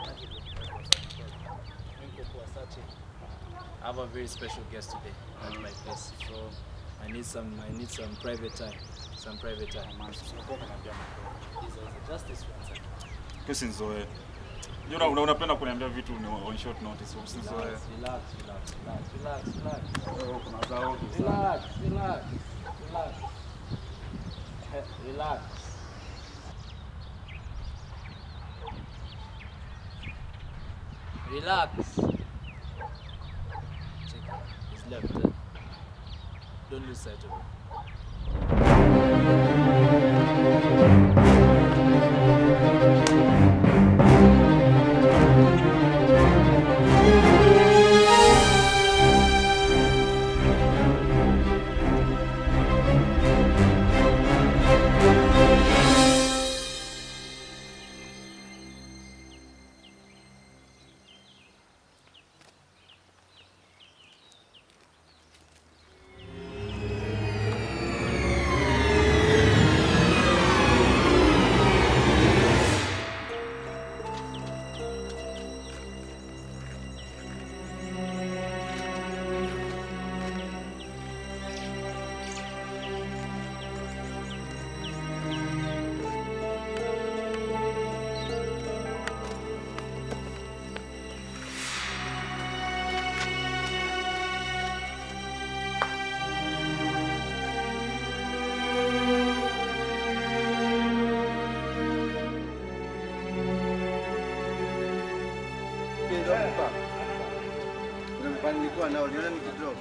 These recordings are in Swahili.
I have a very special guest today at my place, so I need some private time. Some private time. Just this one. Pesa nzoe. Unapenda kuniambia vitu on short notice. Usinzoe. Relax. Kuna zao. Relax. Relax. Check it. He's left. Don't lose sight of him. Nilikuwa nao, niona nikidrop.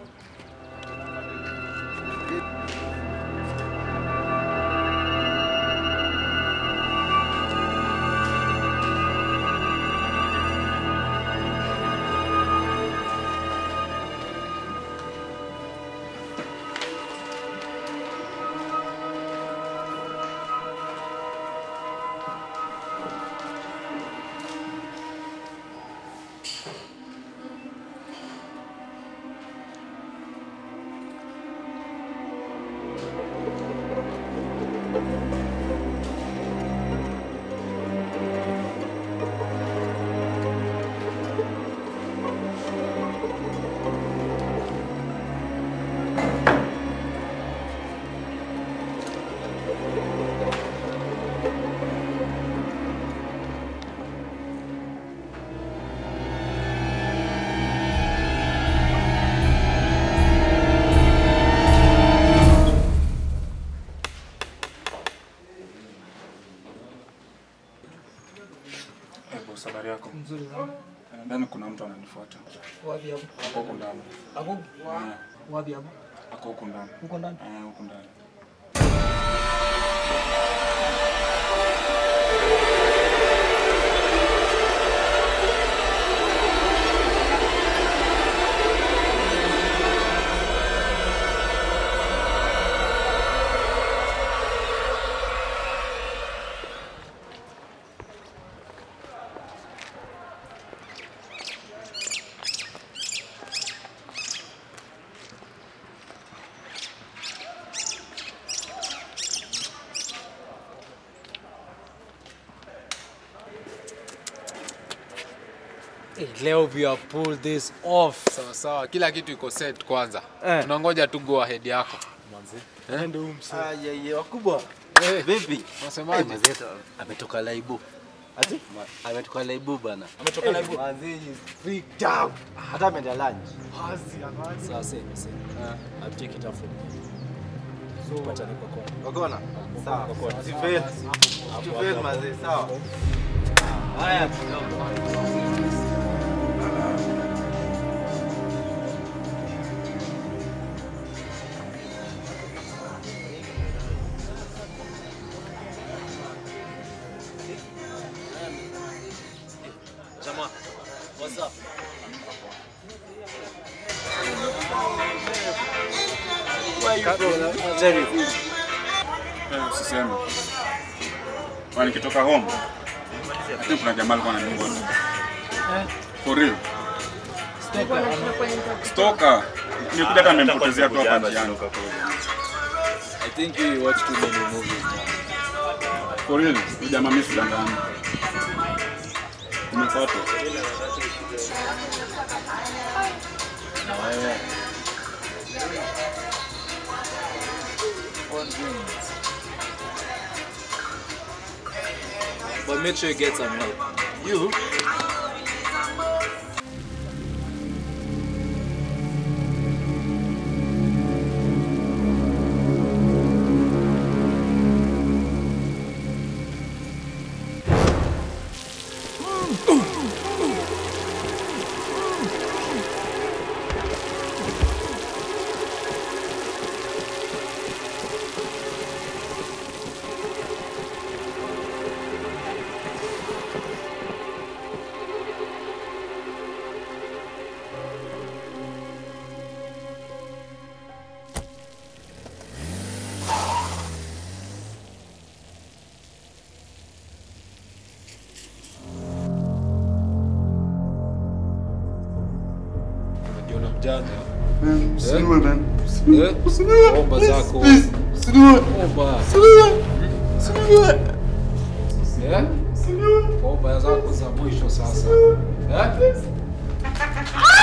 Habari yako? Nzuri sana. Ndani kuna mtu ananifuata. Wapi hapo? Hapo huko ndani. Hapo? Wapi hapo? Hapo huko ndani. Huko ndani? Huko ndani. Leo we are pull this off. Sawa. Kila kitu iko set kwanza. Tunangoja tu go ahead yako. Manzi. Ndio umse. Wakubwa. Vipi? Unasemaje? Mzee ametoka laibu. Ati? Ametoka laibu bana. Ametoka laibu. Manzi is freaked out. Hata ameenda lunch. Sawa, same. I'll take it up for you. So patane kwa kona. Sawa. Usifail manzi, sawa. Haya, Jama, what's up? Where you from? Jerry. Usiseme. Wani kitoka home. Hata kuna jamaa alikuwa ananiua. For real. Stalker. Nikuja hata nimempotezea tu hapa njiani. I think you watch too many movies now. For real, jamaa mimi sidangani. Umefuata. Na wewe. 1 minute. But make sure you get some help. You? Jana. Usinue man. Omba zako. Usinue. Omba. Usinue. Omba zako za mwisho sasa.